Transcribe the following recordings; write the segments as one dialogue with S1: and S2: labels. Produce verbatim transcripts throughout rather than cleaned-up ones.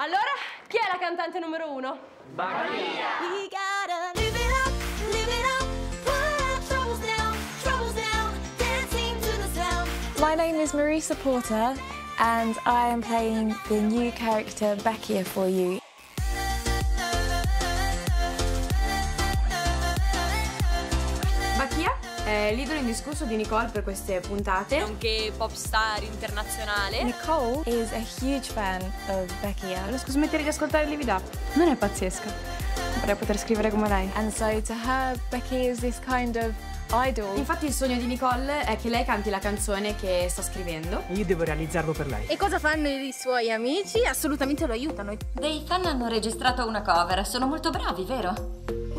S1: Allora, chi è la cantante numero uno?
S2: Bakia!
S3: My name is Marisa Porter and I am playing the new character Bakia for you.
S1: Bakia è l'idolo indiscusso di Nicole per queste puntate,
S4: nonché pop star internazionale.
S3: Nicole is a huge fan of Bakia.
S1: Lo scusa, smettere di ascoltare Live It Up. Non è pazzesca. Vorrei poter scrivere come lei.
S3: And so to her, Bakia is this kind of idol.
S1: Infatti il sogno di Nicole è che lei canti la canzone che sta scrivendo.
S5: Io devo realizzarlo per lei.
S6: E cosa fanno i suoi amici? Assolutamente lo aiutano.
S4: Dei fan hanno registrato una cover, sono molto bravi, vero?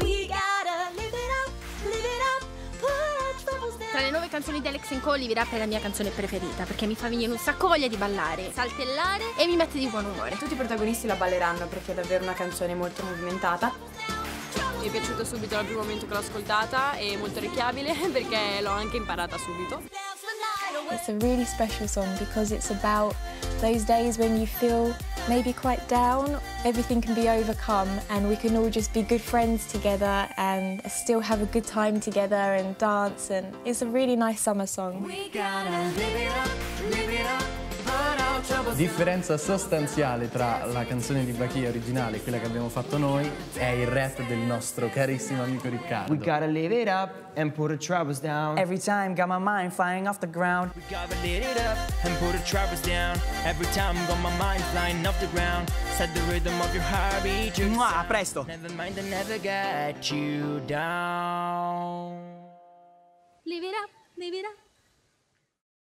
S6: Tra le nuove canzoni di Alex and Co, Live It Up è la mia canzone preferita perché mi fa venire un sacco voglia di ballare, saltellare e mi mette di buon umore.
S1: Tutti i protagonisti la balleranno perché è davvero una canzone molto movimentata.
S4: Mi è piaciuto subito dal primo momento che l'ho ascoltata e molto orecchiabile perché l'ho anche imparata subito.
S3: It's a really special song because it's about those days when you feel maybe quite down. Everything can be overcome and we can all just be good friends together and still have a good time together and dance, and it's a really nice summer song.
S7: Differenza sostanziale tra la canzone di Bakia originale e quella che abbiamo fatto noi è il rap del nostro carissimo amico Riccardo.
S2: We gotta live it up and put our troubles down.
S5: Every time got my mind flying off the ground.
S2: We gotta live it up and put our troubles down. Every time got my mind flying off the ground. Set the rhythm of your heartbeat.
S5: Mua, a presto!
S2: Never mind, I never get you down.
S6: Live it up, live it up.